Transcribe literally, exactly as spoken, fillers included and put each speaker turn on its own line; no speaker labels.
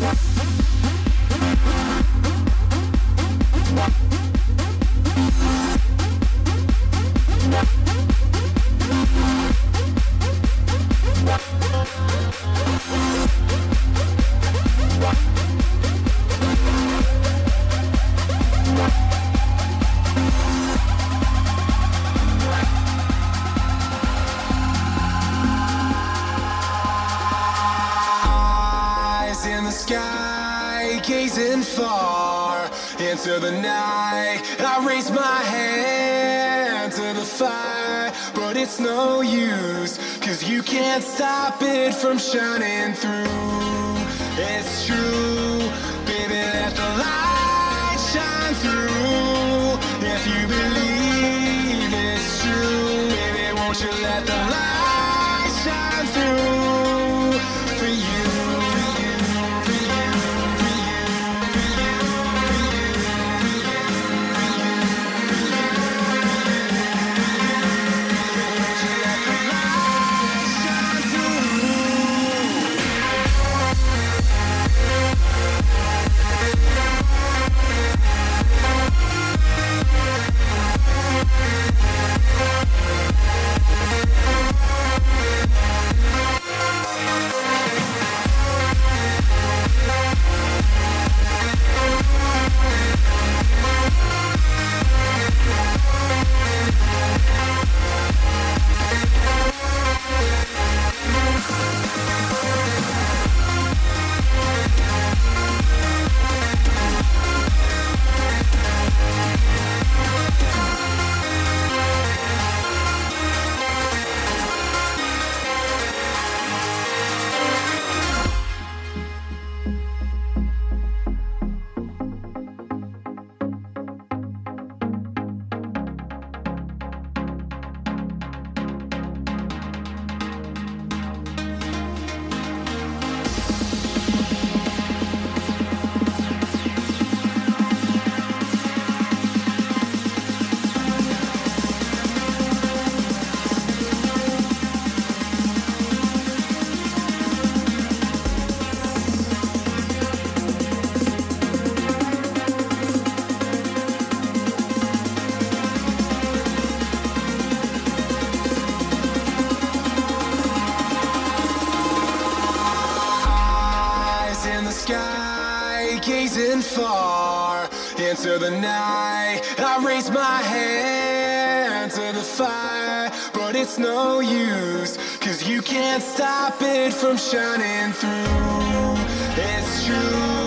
Gazing far into the night, I raise my hand to the fire, but it's no use, cause you can't stop it from shining through. It's true, baby, let the light shine through. If you believe it's true, baby, won't you let the light shine through for you. Gazing far into the night, I raise my hand to the fire, but it's no use, cause you can't stop it from shining through. It's true.